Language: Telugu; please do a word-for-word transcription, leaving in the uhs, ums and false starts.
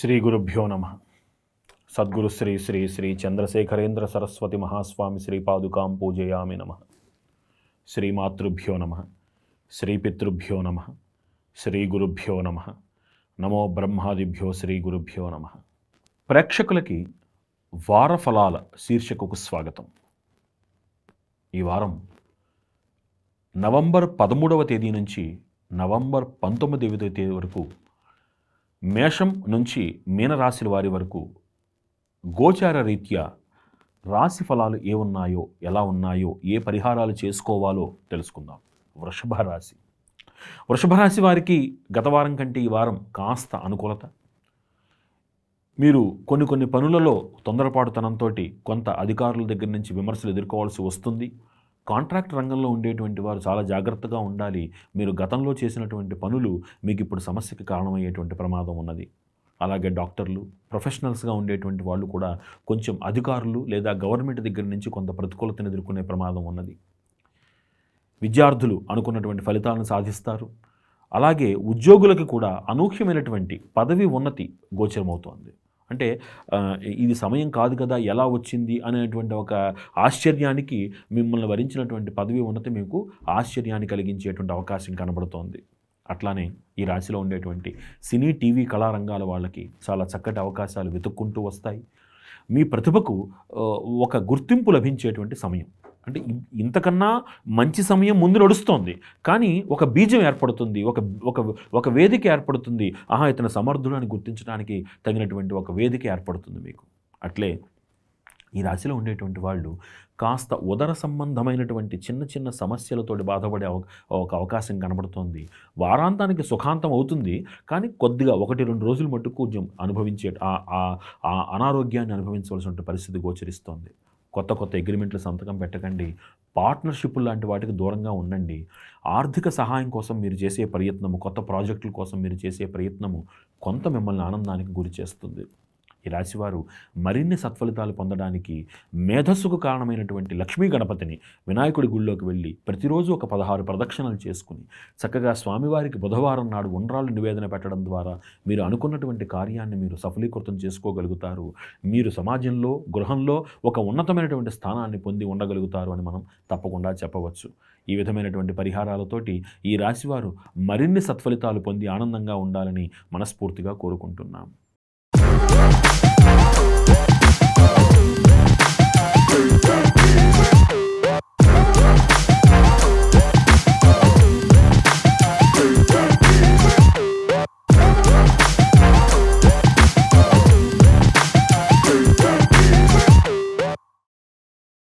శ్రీ గురుభ్యో నమః. సద్గురు శ్రీ శ్రీ శ్రీ చంద్రశేఖరేంద్ర సరస్వతి మహాస్వామి శ్రీపాదుకాం పూజయామి నమః. శ్రీమాతృభ్యో నమః. శ్రీపితృభ్యో నమః. శ్రీ గురుభ్యో నమః. నమో బ్రహ్మాదిభ్యో శ్రీ గురుభ్యో నమః. ప్రేక్షకులకి వార ఫలాల శీర్షికకు స్వాగతం. ఈ వారం నవంబర్ పదమూడవ తేదీ నుంచి నవంబర్ పంతొమ్మిదవ తేదీ వరకు మేషం నుంచి మీనరాశుల వారి వరకు గోచార రీత్యా రాశి ఫలాలు ఏ ఉన్నాయో, ఎలా ఉన్నాయో, ఏ పరిహారాలు చేసుకోవాలో తెలుసుకుందాం. వృషభ రాశి వృషభ రాశి వారికి గత వారం కంటే ఈ వారం కాస్త అనుకూలత. మీరు కొన్ని కొన్ని పనులలో తొందరపాటుతనంతో కొంత అధికారుల దగ్గర నుంచి విమర్శలు ఎదుర్కోవాల్సి వస్తుంది. కాంట్రాక్ట్ రంగంలో ఉండేటువంటి వారు చాలా జాగ్రత్తగా ఉండాలి. మీరు గతంలో చేసినటువంటి పనులు మీకు ఇప్పుడు సమస్యకి కారణమయ్యేటువంటి ప్రమాదం ఉన్నది. అలాగే డాక్టర్లు, ప్రొఫెషనల్స్గా ఉండేటువంటి వాళ్ళు కూడా కొంచెం అధికారులు లేదా గవర్నమెంట్ దగ్గర నుంచి కొంత ప్రతికూలతను ఎదుర్కొనే ప్రమాదం ఉన్నది. విద్యార్థులు అనుకున్నటువంటి ఫలితాలను సాధిస్తారు. అలాగే ఉద్యోగులకు కూడా అనూహ్యమైనటువంటి పదవి ఉన్నతి గోచరమవుతోంది. అంటే ఇది సమయం కాదు కదా, ఎలా వచ్చింది అనేటువంటి ఒక ఆశ్చర్యానికి మిమ్మల్ని వరించినటువంటి పదవి ఉన్నతి మీకు ఆశ్చర్యాన్ని కలిగించేటువంటి అవకాశం కనబడుతోంది. అట్లానే ఈ రాశిలో ఉండేటువంటి సినీ, టీవీ కళారంగాల వాళ్ళకి చాలా చక్కటి అవకాశాలు వెతుక్కుంటూ వస్తాయి. మీ ప్రతిభకు ఒక గుర్తింపు లభించేటువంటి సమయం. అంటే ఇంతకన్నా మంచి సమయం ముందు నడుస్తోంది, కానీ ఒక బీజం ఏర్పడుతుంది, ఒక ఒక ఒక వేదిక ఏర్పడుతుంది. ఆహా, ఇతను సమర్థులని గుర్తించడానికి తగినటువంటి ఒక వేదిక ఏర్పడుతుంది మీకు. అట్లే ఈ రాశిలో ఉండేటువంటి వాళ్ళు కాస్త ఉదర సంబంధమైనటువంటి చిన్న చిన్న సమస్యలతోటి బాధపడే ఒక అవకాశం కనబడుతోంది. వారాంతానికి సుఖాంతం అవుతుంది, కానీ కొద్దిగా ఒకటి రెండు రోజులు మట్టుకు కొంచెం అనుభవించే ఆ అనారోగ్యాన్ని అనుభవించవలసిన పరిస్థితి గోచరిస్తోంది. కొత్త కొత్త అగ్రిమెంట్లు సంతకం పెట్టకండి. పార్ట్నర్షిప్ లాంటి వాటికి దూరంగా ఉండండి. ఆర్థిక సహాయం కోసం మీరు చేసే ప్రయత్నము, కొత్త ప్రాజెక్టుల కోసం మీరు చేసే ప్రయత్నము కొంత మిమ్మల్ని ఆనందానికి గురి చేస్తుంది. ఈ రాశివారు మరిన్ని సత్ఫలితాలు పొందడానికి మేధస్సుకు కారణమైనటువంటి లక్ష్మీ గణపతిని వినాయకుడి గుళ్ళోకి వెళ్ళి ప్రతిరోజు ఒక పదహారు ప్రదక్షిణలు చేసుకుని చక్కగా స్వామివారికి బుధవారం నాడు ఉండ్రాళ్ళు నివేదన పెట్టడం ద్వారా మీరు అనుకున్నటువంటి కార్యాన్ని మీరు సఫలీకృతం చేసుకోగలుగుతారు. మీరు సమాజంలో, గృహంలో ఒక ఉన్నతమైనటువంటి స్థానాన్ని పొంది ఉండగలుగుతారు అని మనం తప్పకుండా చెప్పవచ్చు. ఈ విధమైనటువంటి పరిహారాలతోటి ఈ రాశివారు మరిన్ని సత్ఫలితాలు పొంది ఆనందంగా ఉండాలని మనస్ఫూర్తిగా కోరుకుంటున్నాం.